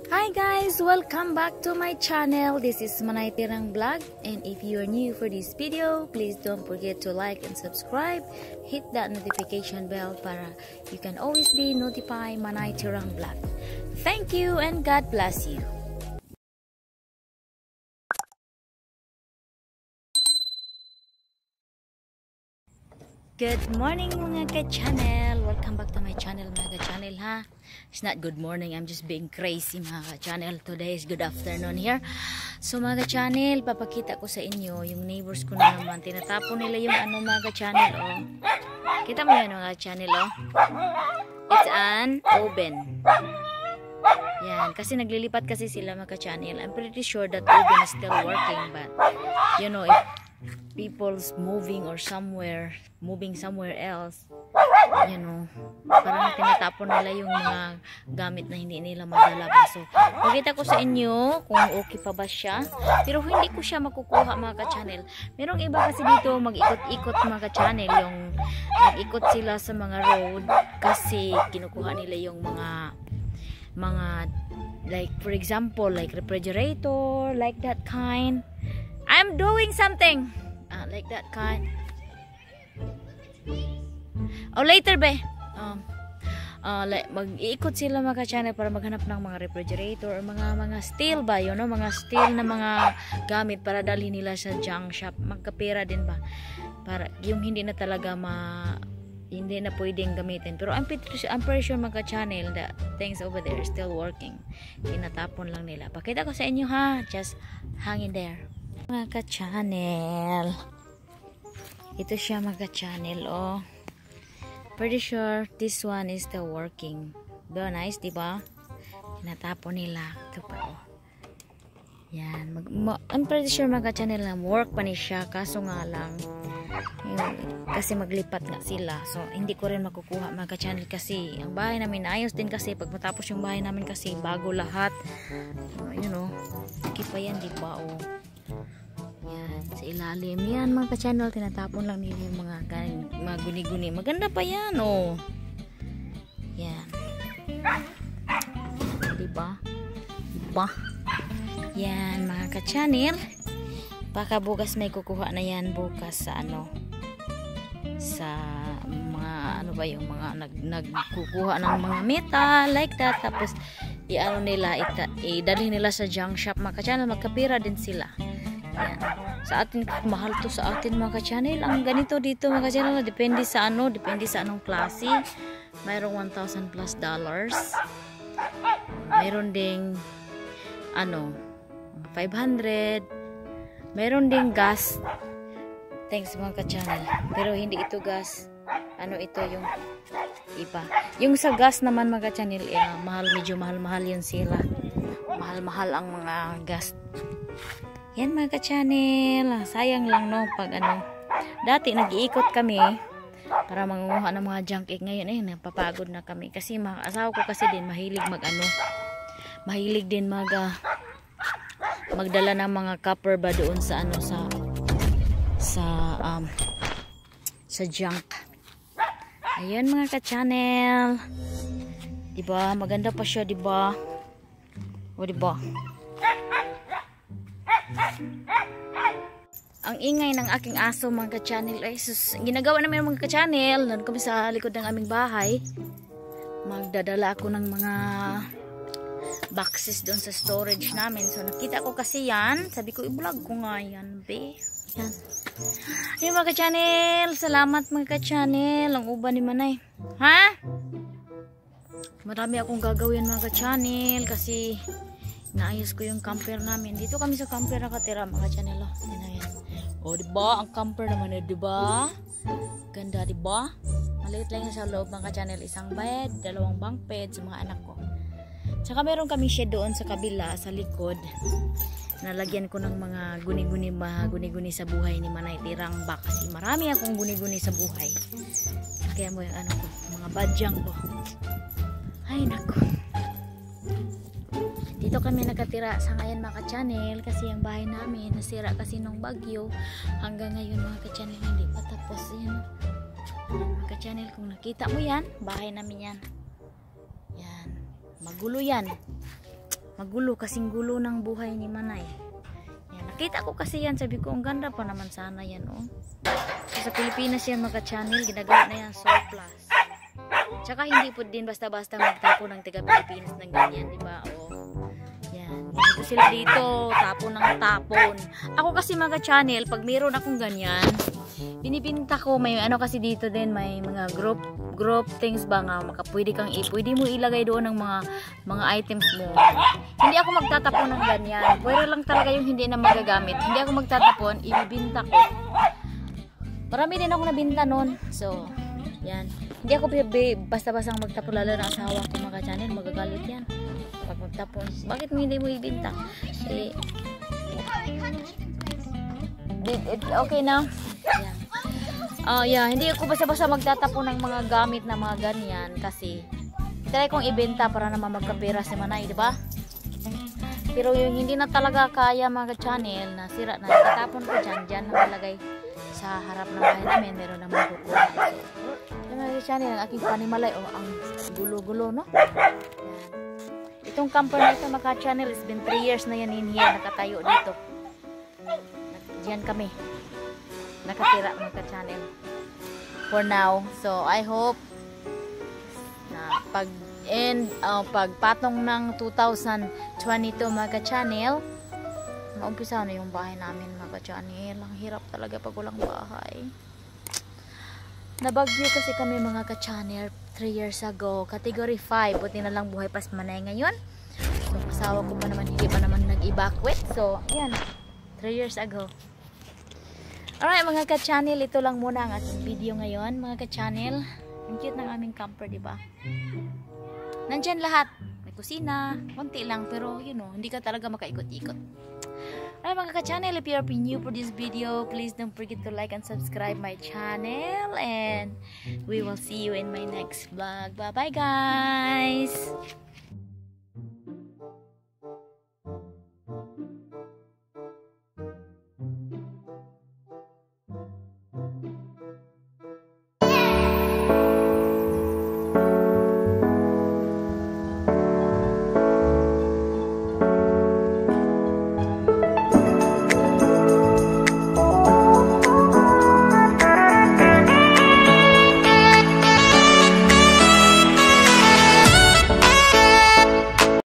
Hi guys, welcome back to my channel. This is Manay Tirang Vlog, and if you are new for this video, please don't forget to like and subscribe. Hit that notification bell para you can always be notified Manay Tirang Vlog. Thank you and God bless you. Good morning mga ka-channel. Welcome back to my channel mga ka-channel ha. It's not good morning, I'm just being crazy mga ka-channel. Today is good afternoon here. So mga ka-channel, papakita ko sa inyo yung neighbors ko na naman. Tinatapon nila yung ano mga ka-channel oh. Kita mo yan mga ka-channel oh. It's an oven. Yan, kasi naglilipat kasi sila mga ka-channel. I'm pretty sure that oven is still working, but you know, if people's moving somewhere else, you know, parang tinatapon nila yung mga gamit na hindi nila madala ba. So, pakita ko sa inyo kung okay pa ba siya, pero hindi ko siya makukuha mga ka-channel. Merong iba kasi dito mag-ikot-ikot mga ka-channel, yung mag-ikot sila sa mga road kasi kinukuha nila yung mga like for example like refrigerator, like that kind. I'm doing something like that kind. Oh, later be. Like, mag-iikot sila mga channel para maghanap ng mga refrigerator or mga steel ba, you know, mga steel na mga gamit para dalhin nila sa junk shop. Magkapera din ba? Para yung hindi na talaga hindi na pwedeng gamitin. Pero I'm pretty sure mga channel that things over there are still working. Tinatapon lang nila. Pakita ko sa inyo ha. Just hang in there. Mga ka-channel, ito siya mga ka-channel oh. Pretty sure this one is still working. Very nice, diba? Tinatapon nila ito pa oh. Yan, I'm pretty sure mga ka-channel na work pa ni siya, kaso nga lang kasi maglipat nga sila, so hindi ko rin makukuha mga ka-channel kasi ang bahay namin ayos din kasi pag matapos yung bahay namin kasi bago lahat, you know, pa yan diba oh. Yan, sa ilalim yan mga ka-channel, tinatapon lang nila yung mga guni-guni. Maganda pa yan oh. Yan, diba? Yan mga ka-channel, baka bukas may kukuha na yan bukas sa ano, sa mga ano ba yung mga nagkukuha ng mga metal like that, tapos i-ano nila, idalhin nila sa junk shop mga ka-channel, magkapira din sila. Yan. Sa atin, mahal to sa atin mga ka-channel. Ang ganito dito mga ka-channel, depende sa anong klase. Mayroong $1,000 plus. Mayroon ding ano, 500. Mayroon ding gas. Thanks mga ka-channel. Pero hindi ito gas. Ano ito yung iba. Yung sa gas naman mga ka-channel, medyo mahal yun sila. Mahal ang mga gas. Yan mga ka-channel, sayang lang no pag ano. Dati nag-iikot kami para mangunguha ng mga junk egg. Ngayon napapagod na kami kasi mga asawa ko kasi din mahilig mahilig din magdala ng mga copper ba doon sa ano sa junk. Ayun mga ka-channel. Diba? Maganda pa siya, diba? O diba? Ang ingay ng aking aso mga ka-channel. Ay sus, ginagawa namin mga ka-channel. Nandun kami sa likod ng aming bahay. Magdadala ako ng mga boxes doon sa storage namin. So nakita ko kasi yan. Sabi ko i-vlog ko nga yan be. Yan. Ayun mga ka-channel. Salamat mga ka-channel. Ang uban ni Manay. Ha? Marami akong gagawin mga ka-channel kasi naayos ko yung camper namin. Dito kami sa camper nakatira mga ka-channel. Yan. O diba? Ang camper naman diba? Ganda diba? Maliit lang yung sa loob mga ka-channel. Isang bed, 2 bunk bed sa mga anak ko. Tsaka meron kami shed doon sa kabila, sa likod. Nalagyan ko ng mga guni-guni sa buhay ni Manay Tirang Bak. Kasi marami akong guni-guni sa buhay. Kaya mo yung ano ko, mga badyang ko. Ay nako. Dito kami nakatira sa ngayon mga ka-channel kasi ang bahay namin nasira kasi nung bagyo. Hanggang ngayon mga ka-channel hindi pa tapos yan. Mga ka-channel, kung nakita mo yan, bahay namin yan. Yan. Magulo yan. magulo, kasing gulo ng buhay ni Manay. Yan, nakita ko kasi yan, sabi ko ang ganda pa naman sana yan, oh. So, sa Pilipinas yan mga channel, ginagawa na yan surplus. Tsaka hindi po din basta-basta magtapo ng taga Pilipinas ng ganyan, di ba? Oh. Yan, dito sila dito, tapon ng tapon. Ako kasi mga channel, pag mayroon akong ganyan, binibinta ko, may ano kasi dito din, may mga group things ba nga, pwede mo ilagay doon ng mga items mo. Hindi ako magtatapon ng ganyan. Pwede lang talaga yung hindi na magagamit. Hindi ako magtatapon, ibibinta ko. Marami din ako nabinta noon. So, yan. Hindi ako basta-basta magtapon, lalo na asawa ko mga channel, magagalit yan. Pag magtapon, bakit mo hindi mo ibinta? Eh, okay now? Yeah. Hindi ako basta-basta magtatapon ng mga gamit na mga ganyan kasi try kong ibenta para naman magkapera si Manay, di ba? Pero yung hindi na talaga kaya mga channel na sira na, tatapon ko dyan nakalagay sa harap ng bahay namin, meron naman kukuha. So, yung mga channel, ang aking panimalay, ang gulo-gulo, no? Yan. Itong camper na ito mga channel, it's been 3 years na yan in here, nakatayo dito. Diyan kami nakatira mga channel for now. So I hope na pagpatong ng 2022 mga channel, maumpisa na yung bahay namin mga channel. Ang hirap talaga pag walang bahay. Nabagyo kasi kami mga ka-channel 3 years ago, category 5, buti na lang buhay pa si Manay ngayon. So asawa ko pa naman, hindi pa naman nag-evacuate. So ayan, 3 years ago. Alright mga ka-channel, ito lang muna ang ating video ngayon mga ka-channel. Ang cute ng aming camper, diba? Nandyan lahat. May kusina, konti lang, pero you know, hindi ka talaga makaikot-ikot. Alright mga ka-channel, if you're new for this video, please don't forget to like and subscribe my channel. And we will see you in my next vlog. Bye bye guys!